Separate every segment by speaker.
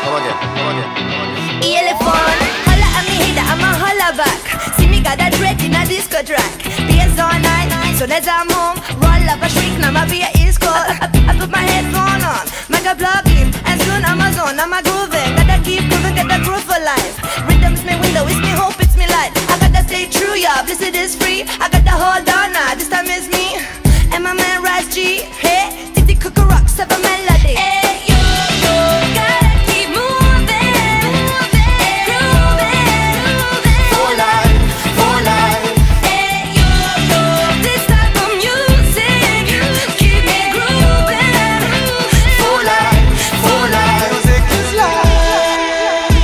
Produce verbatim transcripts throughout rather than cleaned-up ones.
Speaker 1: come again, come again, come again.
Speaker 2: Elephant, holla at me heater, I'ma holla back. See me got that red in a disco track. Days all night, soon as I'm home, roll up a shriek, now my beer is cold. I, I, I put my headphone on, make a plug in, and soon I'm a zone, I'm a grooving. Gotta keep grooving, get the groove for life. Rhythm's me window, it's me hope, it's me light. I gotta stay true, yeah, bliss it is free. I gotta hold on now, this time is me. And my man Raz G, hey, Titi Cooker rocks have a melody. Hey, yo, yo, gotta keep moving, moving, grooving, grooving.
Speaker 1: For life, for life.
Speaker 2: Hey, yo, yo, this type of music, keep me grooving.
Speaker 1: For life, for life. Music is life.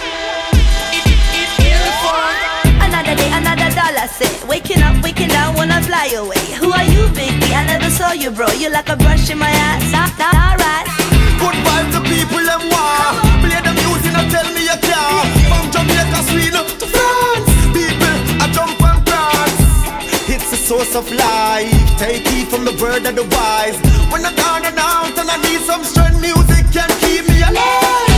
Speaker 2: Another day, another dollar say, waking up, waking down, wanna fly away. Who are you, big B? I never saw you, bro. You like a brush in my ass. Nah, nah, alright.
Speaker 1: Good vibes to people them want. Play the music and tell me you can. From Jamaica, Sweden to France, people I jump and dance. It's a source of life. Take it from the word of the wise. When I'm down and out and I need some strength, music can keep me alive.